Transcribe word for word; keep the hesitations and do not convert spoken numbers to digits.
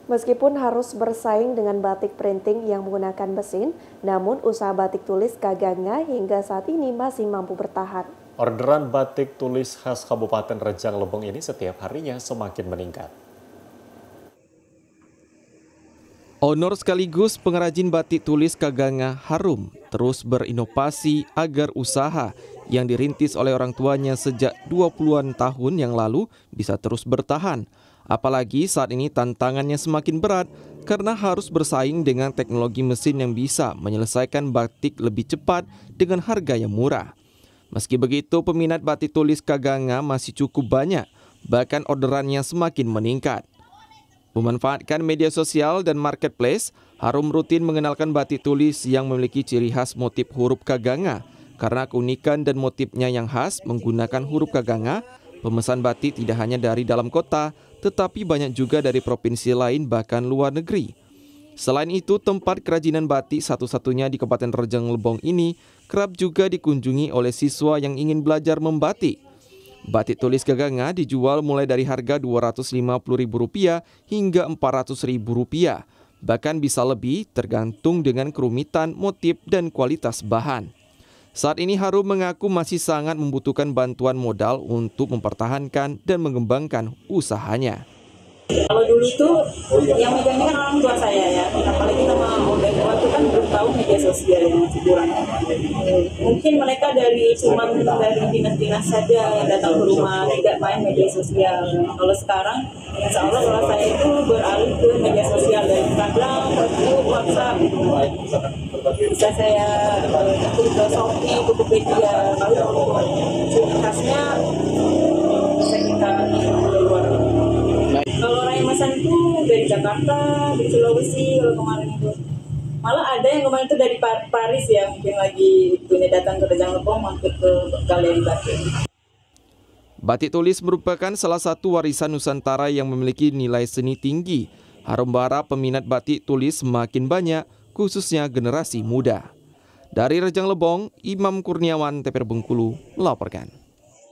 Meskipun harus bersaing dengan batik printing yang menggunakan mesin, namun usaha batik tulis Kaganga hingga saat ini masih mampu bertahan. Orderan batik tulis khas Kabupaten Rejang Lebong ini setiap harinya semakin meningkat. Honor sekaligus pengrajin batik tulis Kaganga Harum terus berinovasi agar usaha yang dirintis oleh orang tuanya sejak dua puluhan tahun yang lalu bisa terus bertahan. Apalagi saat ini tantangannya semakin berat karena harus bersaing dengan teknologi mesin yang bisa menyelesaikan batik lebih cepat dengan harga yang murah. Meski begitu, peminat batik tulis Kaganga masih cukup banyak, bahkan orderannya semakin meningkat. Memanfaatkan media sosial dan marketplace, Harum rutin mengenalkan batik tulis yang memiliki ciri khas motif huruf Kaganga. Karena keunikan dan motifnya yang khas menggunakan huruf Kaganga, pemesan batik tidak hanya dari dalam kota, tetapi banyak juga dari provinsi lain bahkan luar negeri. Selain itu, tempat kerajinan batik satu-satunya di Kabupaten Rejang Lebong ini kerap juga dikunjungi oleh siswa yang ingin belajar membatik. Batik tulis Kaganga dijual mulai dari harga dua ratus lima puluh ribu rupiah hingga empat ratus ribu rupiah. Bahkan bisa lebih tergantung dengan kerumitan, motif, dan kualitas bahan. Saat ini Harum mengaku masih sangat membutuhkan bantuan modal untuk mempertahankan dan mengembangkan usahanya. Kalau dulu tuh yang megangnya kan orang tua saya ya, apalagi nama orang tua itu kan belum tahu media sosial yang masih kurang. Mungkin mereka dari cuma dari dinas-dinas saja yang datang ke rumah, tidak main media sosial. Kalau sekarang, insya Allah kalau saya itu beralih ke media sosial dari Instagram, Facebook, WhatsApp. Bisa saya ikut ke Shopee, Tokopedia, lalu ciri khasnya kita keluar. Kalau Raya Masan itu dari Jakarta, dari Sulawesi kalau kemarin itu. Malah ada yang kemarin itu dari Paris ya, mungkin lagi punya datang ke Rejang Lebong mampir ke galeri batik. Batik tulis merupakan salah satu warisan Nusantara yang memiliki nilai seni tinggi. Harum berharap peminat batik tulis semakin banyak, khususnya generasi muda. Dari Rejang Lebong, Imam Kurniawan, T V R Bengkulu, melaporkan.